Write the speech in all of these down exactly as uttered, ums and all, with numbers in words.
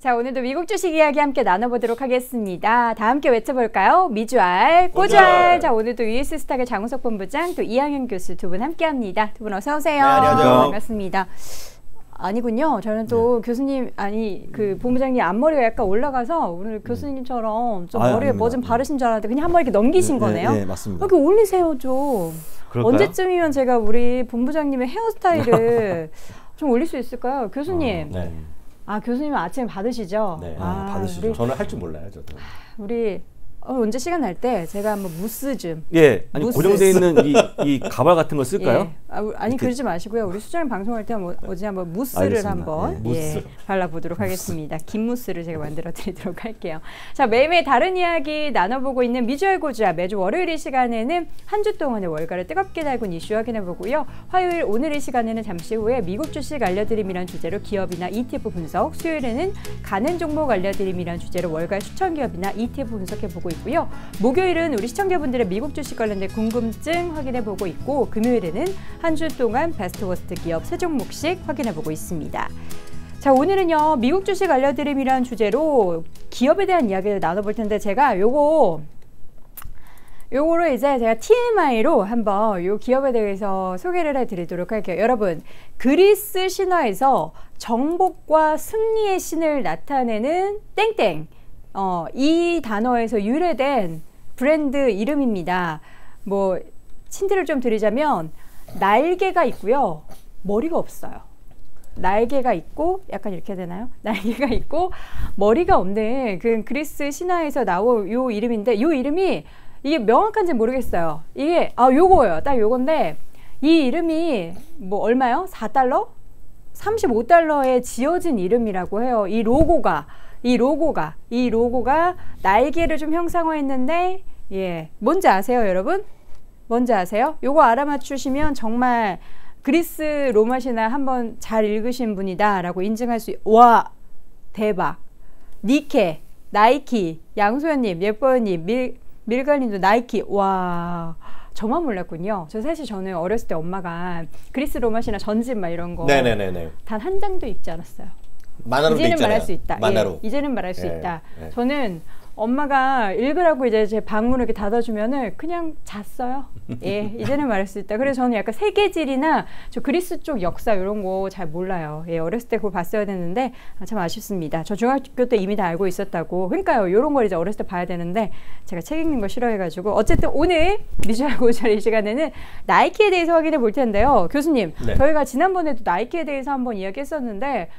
자, 오늘도 미국 주식 이야기 함께 나눠보도록 하겠습니다. 다 함께 외쳐볼까요? 미주알, 꼬주알. 자, 오늘도 유에스스탁의 장우석 본부장, 또 이항현 교수 두 분 함께합니다. 두 분 어서 오세요. 네, 안녕하세요. 반갑습니다. 아니군요. 저는 또 네. 교수님, 아니 그 본부장님 앞머리가 약간 올라가서 오늘 교수님처럼 좀 아유, 머리에 뭐 좀 바르신 줄 알았는데 그냥 한 번 이렇게 넘기신 네, 거네요. 네, 네, 맞습니다. 이렇게 올리세요 좀. 그럴까요? 언제쯤이면 제가 우리 본부장님의 헤어스타일을 좀 올릴 수 있을까요? 교수님. 어, 네. 아, 교수님은 아침에 받으시죠? 네, 아, 받으시죠. 우리, 저는 할 줄 몰라요, 저도. 우리 어, 언제 시간 날 때 제가 한번 무스 좀. 예, 아니 무스. 고정되어 있는 이, 이 가발 같은 거 쓸까요? 예. 아, 아니 이렇게. 그러지 마시고요. 우리 수장님 방송할 때 한번 어제 한번 무스를 알겠습니다. 한번 네, 무스. 예, 발라보도록 하겠습니다. 긴 무스를 제가 만들어드리도록 할게요. 자, 매일매일 다른 이야기 나눠보고 있는 미주알 고주알, 매주 월요일 이 시간에는 한 주 동안의 월가를 뜨겁게 달군 이슈 확인해보고요. 화요일 오늘 이 시간에는 잠시 후에 미국 주식 알려드림이란 주제로 기업이나 이티에프 분석, 수요일에는 가는 종목 알려드림이란 주제로 월가 추천 기업이나 이티에프 분석해보고 있고요. 목요일은 우리 시청자분들의 미국 주식 관련된 궁금증 확인해보고 있고, 금요일에는 한 주 동안 베스트 워스트 기업 세 종목씩 확인해보고 있습니다. 자, 오늘은요 미국 주식 알려드림이라는 주제로 기업에 대한 이야기를 나눠볼 텐데, 제가 요거 요거를 이제 제가 티엠아이로 한번 요 기업에 대해서 소개를 해드리도록 할게요. 여러분, 그리스 신화에서 정복과 승리의 신을 나타내는 땡땡, 어, 이 단어에서 유래된 브랜드 이름입니다. 뭐 힌트를 좀 드리자면 날개가 있고요, 머리가 없어요. 날개가 있고, 약간 이렇게 되나요? 날개가 있고 머리가 없는 그 그리스 신화에서 나온 요 이름인데, 요 이름이 이게 명확한지 모르겠어요. 이게 아 요거예요. 딱 요건데 이 이름이 뭐 얼마요? 사 달러? 삼십오 달러에 지어진 이름이라고 해요. 이 로고가 이 로고가 이 로고가 날개를 좀 형상화했는데, 예, 뭔지 아세요, 여러분? 뭔지 아세요? 요거 알아맞추시면 정말 그리스 로마 신화 한번 잘 읽으신 분이다 라고 인증할 수 있... 와, 대박. 니케, 나이키, 양소연님, 예뻐요님, 밀, 밀갈님도 나이키. 와, 저만 몰랐군요. 저 사실 저는 어렸을 때 엄마가 그리스 로마 신화 전집 막 이런 거 단 한 장도 입지 않았어요. 만화로도 이제는 있잖아요. 말할 수 있다. 만화로. 예, 이제는 말할 수 예, 있다. 예. 저는 엄마가 읽으라고 이제 제 방문을 이렇게 닫아주면은 그냥 잤어요. 예, 이제는 말할 수 있다. 그래서 저는 약간 세계지리나 저 그리스 쪽 역사 이런 거 잘 몰라요. 예, 어렸을 때 그걸 봤어야 됐는데 아, 참 아쉽습니다. 저 중학교 때 이미 다 알고 있었다고. 그러니까요, 이런 걸 이제 어렸을 때 봐야 되는데 제가 책 읽는 거 싫어해가지고. 어쨌든 오늘 미주알 고주알 이 시간에는 나이키에 대해서 확인해 볼 텐데요. 교수님, 네. 저희가 지난번에도 나이키에 대해서 한번 이야기했었는데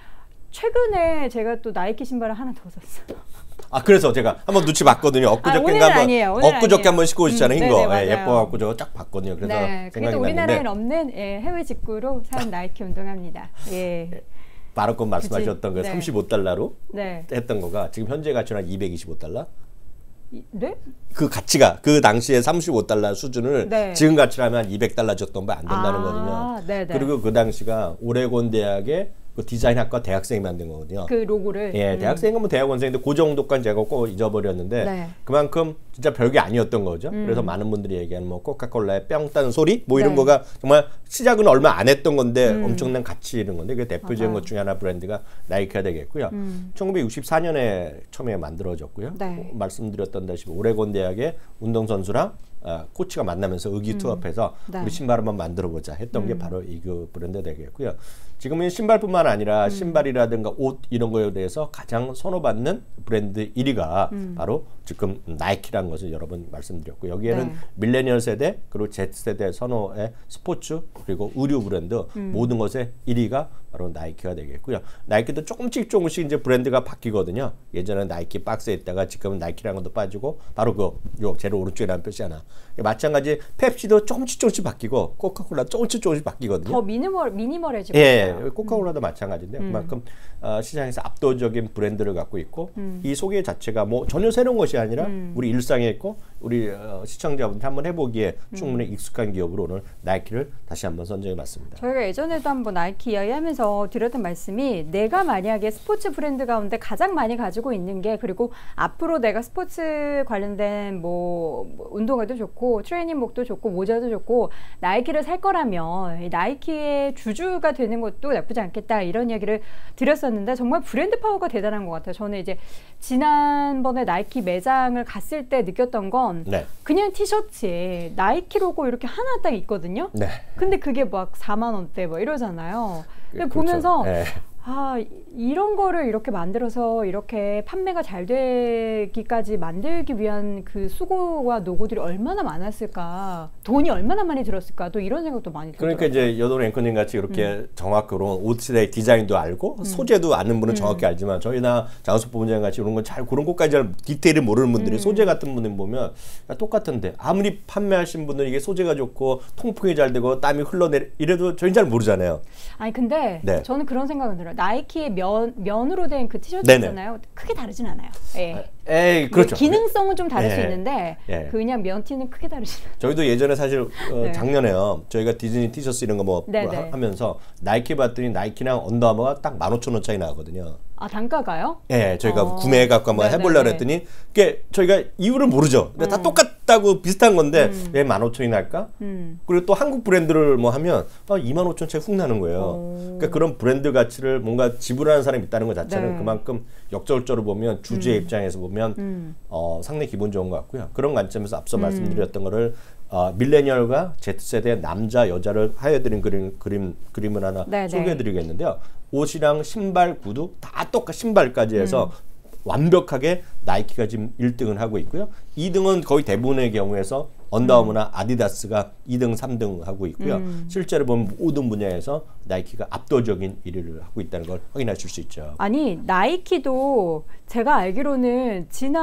최근에 제가 또 나이키 신발을 하나 더 샀어요. 아, 그래서 제가 한번 눈치 봤거든요. 엊그저께인가 아, 한번 아니에요. 엊그저께 한번 신고 오시잖아요. 음, 흰 거. 네네, 예, 예뻐갖고 저 쫙 봤거든요. 그래서 네, 생각이 그래도 우리나라엔 났는데 없는 예, 해외 직구로 산 나이키 운동합니다. 예. 바로 건 말씀하셨던 그 네. 삼십오 달러로 네. 했던 거가 지금 현재 가치는 한 이백이십오 달러? 이, 네? 그 가치가 그 당시에 삼십오 달러 수준을 네. 지금 가치라면 한 이백 달러 줬던 안 된다는 아, 거거든요. 네네. 그리고 그 당시가 오레곤 대학의 그 디자인학과 대학생이 만든 거거든요. 그 로고를. 예, 음. 대학생이면 뭐 대학원생인데 그 정도까지 제가 꼭 잊어버렸는데 네. 그만큼 진짜 별게 아니었던 거죠. 음. 그래서 많은 분들이 얘기하는 뭐 코카콜라의 뿅 따는 소리 뭐 이런 네. 거가 정말 시작은 얼마 안 했던 건데 음. 엄청난 가치 있는 건데 그 대표적인 맞아요. 것 중에 하나 브랜드가 나이키가 되겠고요. 음. 천구백육십사 년에 처음에 만들어졌고요. 네. 말씀드렸던 다시피 오레곤 대학의 운동선수랑 아, 코치가 만나면서 의기투합해서 음. 네. 우리 신발 한번 만들어보자 했던 게 바로 이 그 브랜드 되겠고요. 지금은 신발뿐만 아니라 음. 신발이라든가 옷 이런 거에 대해서 가장 선호받는 브랜드 일 위가 음. 바로 지금 나이키라는 것을 여러 번 말씀드렸고, 여기에는 네. 밀레니얼 세대 그리고 Z세대 선호의 스포츠 그리고 의류 브랜드 음. 모든 것의 일 위가 바로 나이키가 되겠고요. 나이키도 조금씩 조금씩 이제 브랜드가 바뀌거든요. 예전에 나이키 박스에 있다가 지금은 나이키라는 것도 빠지고 바로 그요 제일 오른쪽에 나온 표시 하나. 마찬가지 펩시도 조금씩 조금씩 바뀌고 코카콜라 조금씩 조금씩 바뀌거든요. 더 미니멀 미니멀해지고 예, 있어요. 코카콜라도 마찬가지인데 음. 그만큼 어, 시장에서 압도적인 브랜드를 갖고 있고 음. 이 소개 자체가 뭐 전혀 새로운 것이 아니라 음. 우리 일상에 있고 우리 어, 시청자분들 한번 해보기에 충분히 음. 익숙한 기업으로 오늘 나이키를 다시 한번 선정해봤습니다. 저희가 예전에도 한번 나이키 이야기하면서 하면서 드렸던 말씀이 내가 만약에 스포츠 브랜드 가운데 가장 많이 가지고 있는 게 그리고 앞으로 내가 스포츠 관련된 뭐 운동화도 좋고 트레이닝복도 좋고 모자도 좋고 나이키를 살 거라면 나이키의 주주가 되는 것도 나쁘지 않겠다 이런 이야기를 드렸었는데 정말 브랜드 파워가 대단한 것 같아요. 저는 이제 지난번에 나이키 매장을 갔을 때 느꼈던 건 네. 그냥 티셔츠에 나이키 로고 이렇게 하나 딱 있거든요. 네. 근데 그게 막 사만 원대 뭐 이러잖아요. 근데 그렇죠. 보면서 네. 아 이런 거를 이렇게 만들어서 이렇게 판매가 잘 되기까지 만들기 위한 그 수고와 노고들이 얼마나 많았을까, 돈이 얼마나 많이 들었을까, 또 이런 생각도 많이 들어요. 그러니까 이제 여돈 앵커님 같이 이렇게 음. 정확으로 옷의 디자인도 알고 음. 소재도 아는 분은 정확히 음. 알지만 저희나 장수 부원장 같이 이런 건 잘 그런 것까지 잘 디테일을 모르는 분들이 음. 소재 같은 분들 보면 똑같은데 아무리 판매하신 분들은 이게 소재가 좋고 통풍이 잘 되고 땀이 흘러내려 이래도 저희는 잘 모르잖아요. 아니 근데 네. 저는 그런 생각은 들어요. 나이키의 면, 면으로 된 그 티셔츠 네네. 있잖아요. 크게 다르진 않아요. 예. 에이, 그렇죠. 기능성은 좀 다를 예. 수 있는데 예. 그냥 면티는 크게 다르진 않아요. 저희도 예전에 사실 어, 네. 작년에요. 저희가 디즈니 티셔츠 이런 거 뭐 하면서 나이키 봤더니 나이키랑 언더아머가 딱 만 오천 원짜리 나거든요. 아 단가가요? 네, 저희가 어. 구매해갖고 한번 해보려고 했더니 그게 저희가 이유를 모르죠. 근데 음. 다 똑같다고 비슷한 건데 음. 왜 만 오천이 날까? 음. 그리고 또 한국 브랜드를 뭐 하면 아, 이만 오천 채 훅 나는 거예요. 오. 그러니까 그런 브랜드 가치를 뭔가 지불하는 사람이 있다는 것 자체는 네. 그만큼 역설적으로 보면 주주의 음. 입장에서 보면 음. 어, 상당히 기분 좋은 것 같고요. 그런 관점에서 앞서 음. 말씀드렸던 거를 어, 밀레니얼과 Z세대 남자 여자를 하여드린 그림, 그림, 그림을 하나 네네. 소개해드리겠는데요. 옷이랑 신발, 구두 다 똑같 신발까지 해서 음. 완벽하게 나이키가 지금 일 등을 하고 있고요. 이 등은 거의 대부분의 경우에서 언더아머나 음. 아디다스가 이 등, 삼 등 하고 있고요. 음. 실제로 보면 모든 분야에서 나이키가 압도적인 일 위를 하고 있다는 걸 확인하실 수 있죠. 아니 나이키도 제가 알기로는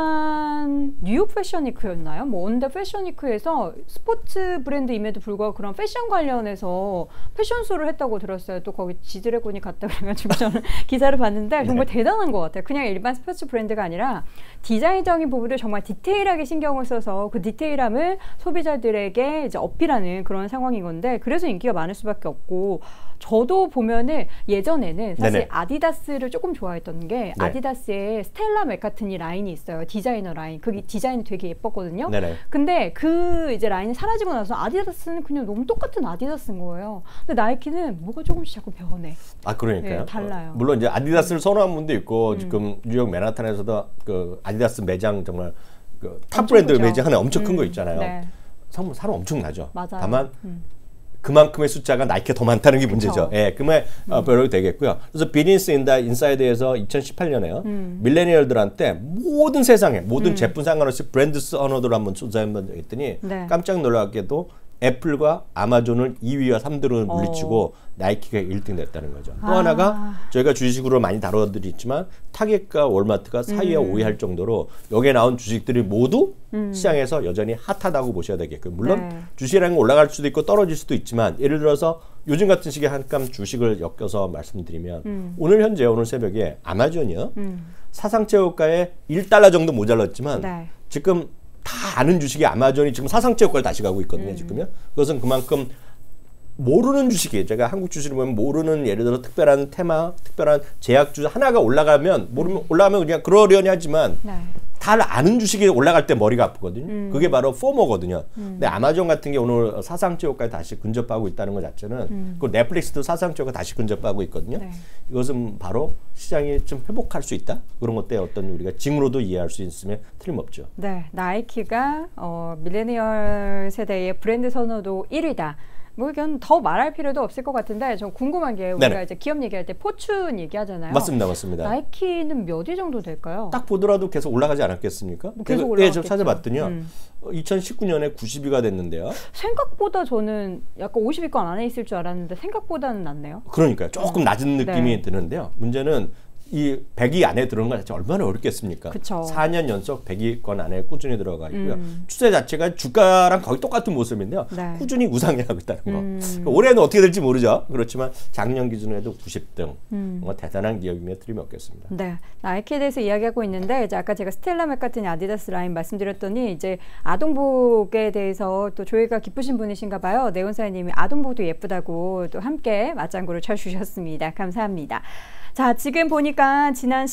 지난 뉴욕 패션위크였나요? 뭐 온더 패션위크에서 스포츠 브랜드임에도 불구하고 그런 패션 관련해서 패션쇼를 했다고 들었어요. 또 거기 지드래곤이 갔다 그래가지고 저는 기사를 봤는데 정말 네. 대단한 것 같아요. 그냥 일반 스포츠 브랜드가 아니라 디자인적인 부분을 정말 디테일하게 신경을 써서 그 디테일함을 소비자들에게 이제 어필하는 그런 상황인 건데 그래서 인기가 많을 수밖에 없고 저도 보면은 예전에는 사실 네네. 아디다스를 조금 좋아했던 게 네. 아디다스의 스텔라 맥카트니 라인이 있어요. 디자이너 라인. 그게 디자인이 되게 예뻤거든요. 네네. 근데 그 이제 라인이 사라지고 나서 아디다스는 그냥 너무 똑같은 아디다스인 거예요. 근데 나이키는 뭐가 조금씩 자꾸 변해. 아 그러니까요. 네, 달라요. 어, 물론 이제 아디다스를 선호하는 분도 있고 음. 지금 뉴욕 맨하탄에서도 그 아디다스 매장 정말 그 탑 브랜드 크죠. 매장 하나 엄청 큰 거 음. 있잖아요. 네. 사람, 사람 엄청나죠. 맞아요. 다만 음. 그만큼의 숫자가 나이키가 더 많다는 게 문제죠. 예, 그만 음. 어, 별로 되겠고요. 그래서 비즈니스 인다 인사이드에서 이천십팔 년에요. 음. 밀레니얼들한테 모든 세상에 모든 음. 제품 상관없이 브랜드 선호도를 한번 조사해본 적이 있더니 네. 깜짝 놀랍게도 애플과 아마존을 이 위와 삼 등으로 물리치고 어. 나이키가 일 등 됐다는 거죠. 또 아. 하나가 저희가 주식으로 많이 다뤄드리지만 타겟과 월마트가 사 위와 음. 오 위 할 정도로 여기에 나온 주식들이 모두 음. 시장에서 여전히 핫하다고 보셔야 되겠고요. 물론 네. 주식이라는 건 올라갈 수도 있고 떨어질 수도 있지만 예를 들어서 요즘 같은 시기에 한감 주식을 엮여서 말씀드리면 음. 오늘 현재 오늘 새벽에 아마존이요. 음. 사상체육가에 일 달러 정도 모자랐지만 네. 지금 다 아는 주식이 아마존이 지금 사상체육가를 다시 가고 있거든요. 음. 지금요. 그것은 그만큼 모르는 주식이에요. 제가 한국 주식을 보면 모르는 예를 들어 특별한 테마, 특별한 제약주 하나가 올라가면 모르면 올라가면 그냥 그러려니 하지만 네. 다 아는 주식이 올라갈 때 머리가 아프거든요. 음. 그게 바로 포모거든요. 음. 근데 아마존 같은 게 오늘 사상체육까지 다시 근접하고 있다는 것 자체는 음. 그 넷플릭스도 사상체육과 다시 근접하고 있거든요. 네. 이것은 바로 시장이 좀 회복할 수 있다. 그런 것들에 어떤 우리가 징후로도 이해할 수 있으면 틀림없죠. 네, 나이키가 어, 밀레니얼 세대의 브랜드 선호도 일 위다. 뭐 이건 더 말할 필요도 없을 것 같은데 전 궁금한 게 우리가 네네. 이제 기업 얘기할 때 포춘 얘기하잖아요. 맞습니다, 맞습니다. 나이키는 몇 위 정도 될까요? 딱 보더라도 계속 올라가지 않았겠습니까? 뭐 계속 올라갔겠죠. 예, 저 찾아봤더니요. 음. 이천십구 년에 구십 위가 됐는데요. 생각보다 저는 약간 오십 위권 안에 있을 줄 알았는데 생각보다는 낮네요. 그러니까요. 조금 낮은 느낌이 네. 드는데요. 문제는 이 백 위 안에 들어오는 것 자체 얼마나 어렵겠습니까? 그쵸. 사 년 연속 백 위권 안에 꾸준히 들어가 있고요. 음. 추세 자체가 주가랑 거의 똑같은 모습인데요. 네. 꾸준히 우상향하고 있다는 거. 음. 그러니까 올해는 어떻게 될지 모르죠. 그렇지만 작년 기준으로 해도 구십 등. 음. 뭔가 대단한 기업이며 틀림이 없겠습니다. 네, 나이키에 대해서 이야기하고 있는데 이제 아까 제가 스텔라 맥카트니 아디다스 라인 말씀드렸더니 이제 아동복에 대해서 또 조예가 깊으신 분이신가 봐요. 네온사님이 아동복도 예쁘다고 또 함께 맞장구를 쳐주셨습니다. 감사합니다. 자, 지금 보니까 지난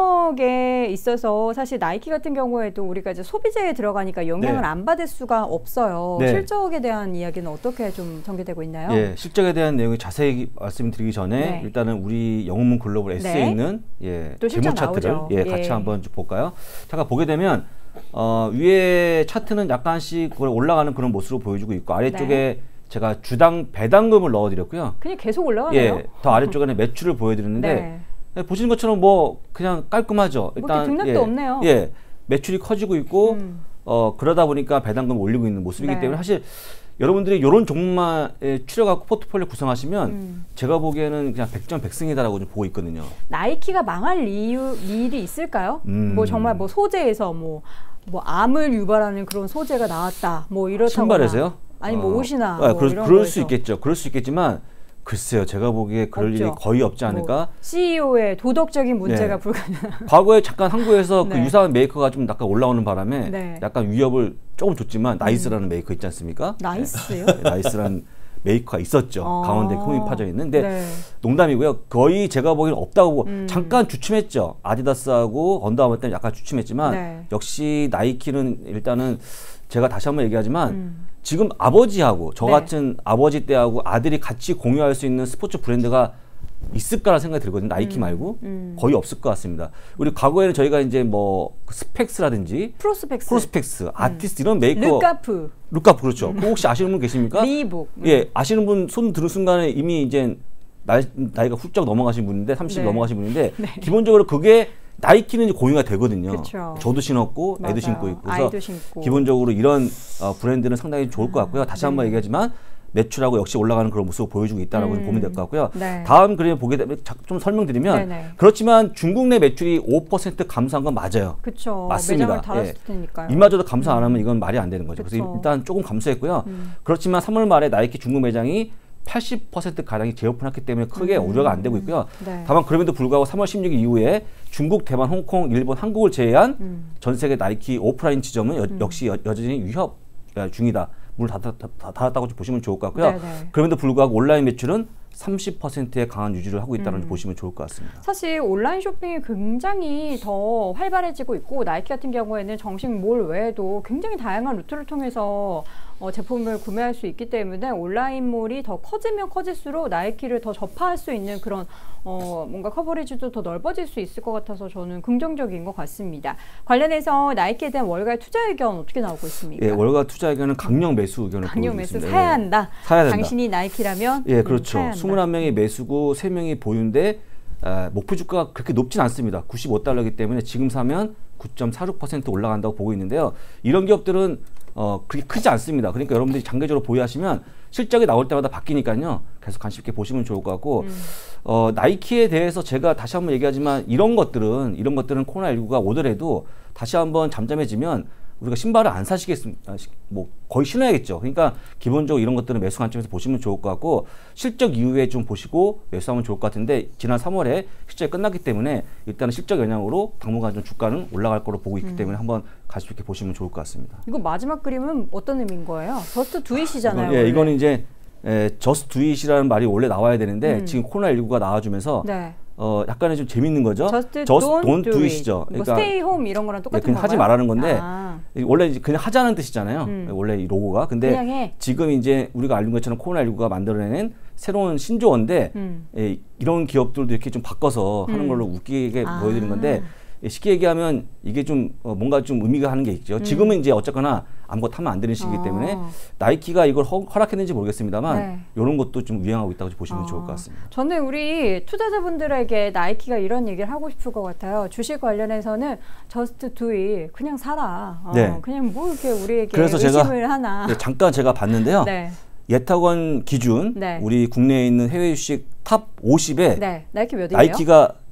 실적에 있어서 사실 나이키 같은 경우에도 우리가 이제 소비재에 들어가니까 영향을 네. 안 받을 수가 없어요. 네. 실적에 대한 이야기는 어떻게 좀 전개되고 있나요? 예, 실적에 대한 내용이 자세히 말씀드리기 전에 네. 일단은 우리 영웅문 글로벌 S에 네. 있는 예, 또 실적 재무 차트를 나오죠. 예, 예. 같이 한번 좀 볼까요? 잠깐 보게 되면 어, 위에 차트는 약간씩 올라가는 그런 모습으로 보여주고 있고 아래쪽에 네. 제가 주당 배당금을 넣어드렸고요. 그냥 계속 올라가네요. 예, 더 아래쪽에는 매출을 보여드렸는데 네. 예, 보시는 것처럼 뭐 그냥 깔끔하죠. 뭐 이렇게 등락도 예, 없네요. 예, 매출이 커지고 있고 음. 어, 그러다 보니까 배당금 올리고 있는 모습이기 네. 때문에 사실 여러분들이 이런 종목에 추려갖고 포트폴리오 구성하시면 음. 제가 보기에는 그냥 백전백승이다라고 좀 보고 있거든요. 나이키가 망할 이유 일이 있을까요? 음. 뭐 정말 뭐 소재에서 뭐, 뭐 암을 유발하는 그런 소재가 나왔다. 뭐 이렇다거나. 신발에서요? 아니 뭐 어. 옷이나 아, 뭐 그럴, 이런 그럴 거에서. 수 있겠죠. 그럴 수 있겠지만 글쎄요. 제가 보기에 그럴 없죠. 일이 거의 없지 않을까. 뭐 씨이오의 도덕적인 문제가 네. 불가능. 과거에 잠깐 한국에서 네. 그 유사한 메이커가 좀 약간 올라오는 바람에 네. 약간 위협을 조금 줬지만 나이스라는 메이커 있지 않습니까? 나이스요? 네, 나이스라는 메이커가 있었죠. 아. 강원도에 홈이 파져 있는데 네. 농담이고요. 거의 제가 보기에는 없다고 보고 음. 잠깐 주춤했죠. 아디다스하고 언더아머 때는 약간 주춤했지만 네. 역시 나이키는 일단은 제가 다시 한번 얘기하지만 음. 지금 아버지하고 저 네. 같은 아버지 때하고 아들이 같이 공유할 수 있는 스포츠 브랜드가 있을까라는 생각이 들거든요. 나이키 음. 말고 음. 거의 없을 것 같습니다. 우리 과거에는 저희가 이제 뭐 스펙스라든지 프로스펙스. 프로스펙스, 아티스트 이런 메이커 르카프. 루카프 그렇죠. 그거 혹시 아시는 분 계십니까? 리복. 음. 예, 아시는 분 손 들은 순간에 이미 이제 나이, 나이가 훌쩍 넘어가신 분인데 삼십 네. 넘어가신 분인데 네. 기본적으로 그게 나이키는 이제 공유가 되거든요. 그쵸. 저도 신었고 맞아요. 애도 신고 있고 그래서 아이도 신고. 기본적으로 이런 어, 브랜드는 상당히 좋을 것 같고요. 다시 한번 네. 얘기하지만 매출하고 역시 올라가는 그런 모습을 보여주고 있다라고 음. 보면 될 것 같고요. 네. 다음 그림을 보게 되면 자- 좀 설명드리면 네네. 그렇지만 중국 내 매출이 오 퍼센트 감소한 건 맞아요. 그쵸. 맞습니다. 매장을 닫았을 예. 테니까요. 이마저도 감소 안 하면 이건 말이 안 되는 거죠. 그래서 그쵸. 일단 조금 감소했고요. 음. 그렇지만 삼월 말에 나이키 중국 매장이 팔십 퍼센트 가량이 재오픈했기 때문에 크게 음. 우려가 안 되고 있고요. 네. 다만 그럼에도 불구하고 삼월 십육 일 이후에 중국, 대만, 홍콩, 일본, 한국을 제외한 음. 전 세계 나이키 오프라인 지점은 여, 역시 여, 여전히 위협 중이다. 문을 닫았다고 닫았다고 보시면 좋을 것 같고요. 네네. 그럼에도 불구하고 온라인 매출은 삼십 퍼센트의 강한 유지를 하고 있다는 음. 걸 보시면 좋을 것 같습니다. 사실 온라인 쇼핑이 굉장히 더 활발해지고 있고 나이키 같은 경우에는 정식 몰 외에도 굉장히 다양한 루트를 통해서 어, 제품을 구매할 수 있기 때문에 온라인몰이 더 커지면 커질수록 나이키를 더 접할 수 있는 그런 어, 뭔가 커버리지도 더 넓어질 수 있을 것 같아서 저는 긍정적인 것 같습니다. 관련해서 나이키에 대한 월가의 투자 의견 어떻게 나오고 있습니까? 예, 월가 투자 의견은 강력 매수 의견을 강력 보여주고 매수 있습니다. 사야 예. 한다. 사야 된다. 당신이 나이키라면 예, 음, 그렇죠. 사야 한다. 이십일 명이 매수고 세 명이 보유인데 에, 목표 주가가 그렇게 높진 않습니다. 구십오 달러이기 때문에 지금 사면 구 점 사육 퍼센트 올라간다고 보고 있는데요. 이런 기업들은 어, 그렇게 크지 않습니다. 그러니까 여러분들이 장기적으로 보유하시면 실적이 나올 때마다 바뀌니까요. 계속 관심 있게 보시면 좋을 것 같고 음. 어, 나이키에 대해서 제가 다시 한번 얘기하지만 이런 것들은 이런 것들은 코로나십구가 오더라도 다시 한번 잠잠해지면 우리가 신발을 안 사시겠습니까? 뭐 거의 신어야겠죠. 그러니까 기본적으로 이런 것들은 매수 관점에서 보시면 좋을 것 같고 실적 이후에 좀 보시고 매수하면 좋을 것 같은데 지난 삼월에 실적이 끝났기 때문에 일단은 실적 영향으로 당분간 좀 주가는 올라갈 거로 보고 있기 음. 때문에 한번 관심 있게 보시면 좋을 것 같습니다. 이거 마지막 그림은 어떤 의미인 거예요? 저스트 두잇이잖아요. 이건, 예, 이거는 이제 에, 저스트 두잇이라는 말이 원래 나와야 되는데 음. 지금 코로나십구가 나와주면서 네. 어, 약간의 좀 재밌는 거죠. Just Just don't, don't do do it. it이죠. 뭐 stay home 이런 거랑 똑같은 그냥 건가요? 하지 말라는 건데 아. 원래 이제 그냥 하자는 뜻이잖아요. 음. 원래 이 로고가. 근데 그냥 해. 지금 이제 우리가 알는 것처럼 코로나십구가 만들어낸 새로운 신조어인데 음. 예, 이런 기업들도 이렇게 좀 바꿔서 하는 음. 걸로 웃기게 아. 보여드리는 건데 예, 쉽게 얘기하면 이게 좀 어, 뭔가 좀 의미가 하는 게 있죠. 지금은 이제 어쨌거나 아무것도 하면 안 되는 시기이기 어. 때문에 나이키가 이걸 허, 허락했는지 모르겠습니다만 네. 이런 것도 좀 유행하고 있다고 보시면 어. 좋을 것 같습니다. 저는 우리 투자자분들에게 나이키가 이런 얘기를 하고 싶을 것 같아요. 주식 관련해서는 just do it. 그냥 사라. 어, 네. 그냥 뭐 이렇게 우리에게 그래서 의심을 제가 하나. 예, 잠깐 제가 봤는데요. 네. 예탁원 기준 네. 우리 국내에 있는 해외 주식 탑 오십에 네. 나이키 몇 위예요? 나이키가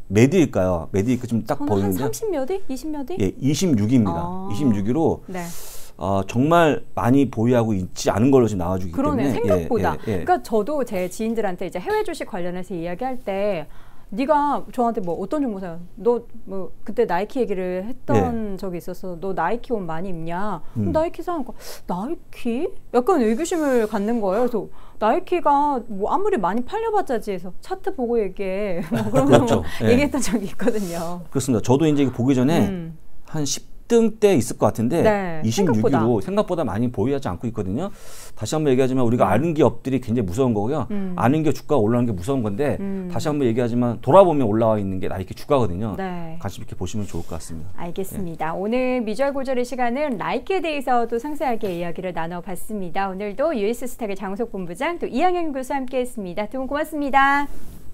매디일까요? 매디일까 좀 딱 한 보이는데 삼십 몇 위? 이십 몇 위? 예, 이십육 위입니다. 아. 이십육 위로 네. 어, 정말 많이 보유하고 있지 않은 걸로 지금 나와주기 그러네, 때문에 생각보다. 예, 예, 예. 그러니까 저도 제 지인들한테 이제 해외 주식 관련해서 이야기할 때 네가 저한테 뭐 어떤 종목 사요? 너 뭐 그때 나이키 얘기를 했던 네. 적이 있어서 너 나이키 옷 많이 입냐? 음. 나이키 사니까 나이키? 약간 의구심을 갖는 거예요. 그래서 나이키가 뭐 아무리 많이 팔려봤자지 해서 차트 보고 얘기해. 뭐 그런 그렇죠. 거 예. 얘기했던 적이 있거든요. 그렇습니다. 저도 이제 보기 전에 음. 한 십 등대 있을 것 같은데 네, 이십육 위로 생각보다. 생각보다 많이 보유하지 않고 있거든요. 다시 한번 얘기하지만 우리가 음. 아는 기업들이 굉장히 무서운 거고요. 음. 아는 게 주가가 올라가는 게 무서운 건데 음. 다시 한번 얘기하지만 돌아보면 올라와 있는 게 나이키 주가거든요. 네. 관심 있게 보시면 좋을 것 같습니다. 알겠습니다. 오늘 미주알 고절의 시간은 나이키에 대해서도 상세하게 이야기를 나눠봤습니다. 오늘도 유에스스탁의 장우석 본부장 또 이항현 교수와 함께했습니다. 두 분 고맙습니다.